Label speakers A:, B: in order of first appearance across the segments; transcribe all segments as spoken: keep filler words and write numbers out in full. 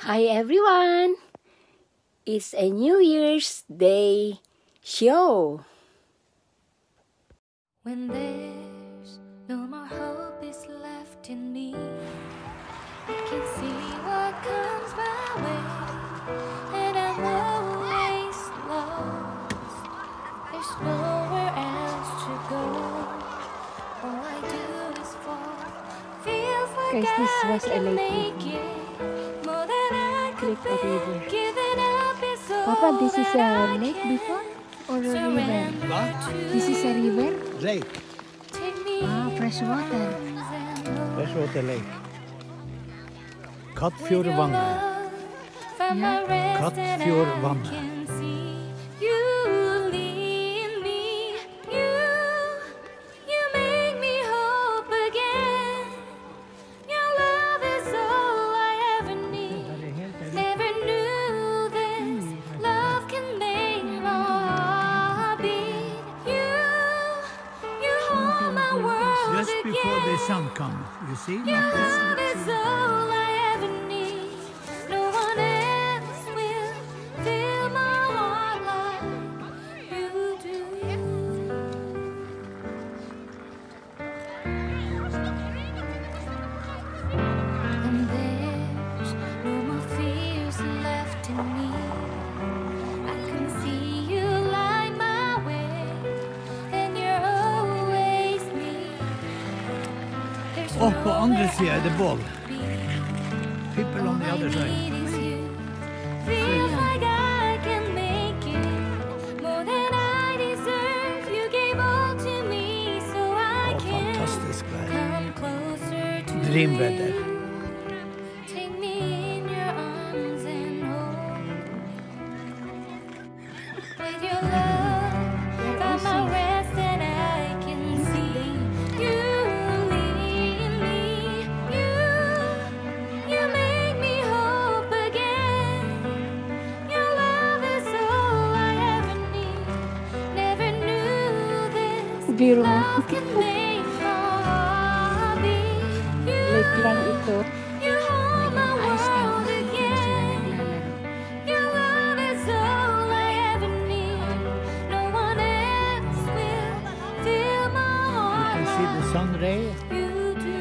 A: Hi everyone! It's a New Year's Day show.
B: When there's no more hope is left in me, I can see what comes my way, and I'm always lost. There's nowhere else to go. All I do is fall. Feels like
A: Guys, this
B: I
A: was a
B: can
A: lake
B: make it more than I could
A: Cliff or river.
B: bear. Giving up is
A: Papa, this is
B: all
A: a
B: that I
A: lake
B: can.
A: before or a river?
B: Surrender
C: What?
B: to
A: This is a river?
C: Lake.
B: Take me
A: Ah, fresh water.
C: Freshwater lake. Katfjord. Katfjord. Just before the sun comes, you see?
B: Your love is all I ever need. No one else will fill my heart like you do. And there's no more fears left in me. I can see you light my way, and you're always near. There's
C: Oh, på andra
B: nowhere
C: sidan är det boll. People on
B: all
C: the
B: I
C: other side.
B: need is you. Feels like I can make it more than I deserve. You gave all to me, so I
C: Åh,
B: can
C: fantastisk värld.
B: come closer to
C: Drömväder.
B: you. Take me in your arms and hold me. With your love, find my rest and I can see you lead me. You, you make me hope again. Your love is all I ever need. Never knew this
A: Beautiful.
B: love can make my heart beat. You,
A: Lake lang ito.
B: you hold my
A: Ayos na ako.
B: world
A: Hindi na sila
B: again.
A: naglalaro.
B: Your love is all I ever need. No one else will fill my
C: You
B: heart
C: can see the sun ray.
B: like you do.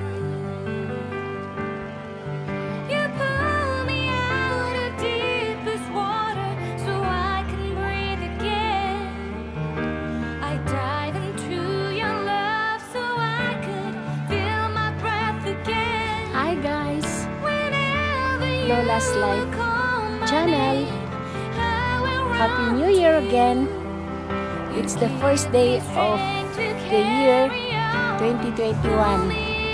B: You pull me out of deepest water so I can breathe again. I dive into your love so I could feel my breath again.
A: Hi guys!
B: Whenever you
A: Lola's Life
B: call my
A: channel.
B: name, I will
A: Happy
B: run
A: New Year
B: to
A: again!
B: you.
A: It's the first day of the year twenty twenty-one.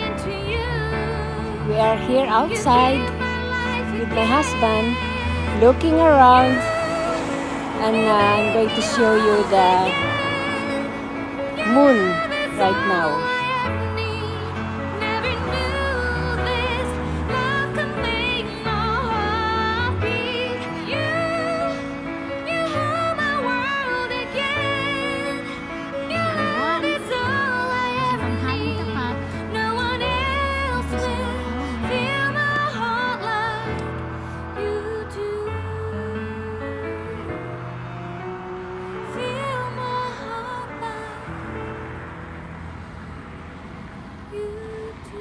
A: We are here outside with my husband looking around, and uh, I'm going to show you the moon right now.
B: No one else will fill my heart like you do. Fill my heart like you do.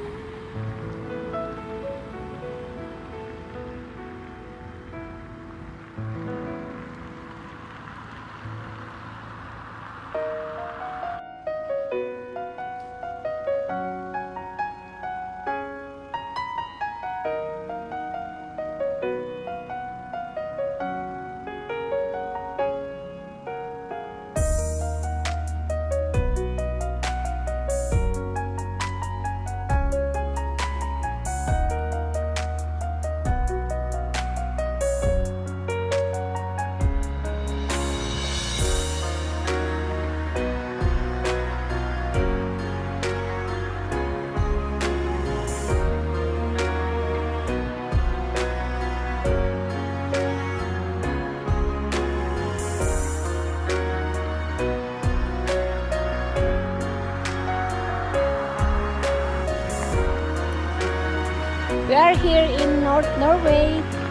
A: We are here in North Norway.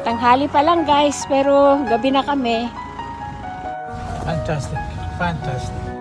A: Tanghali pa lang guys, pero gabi na kami.
C: Fantastic, fantastic.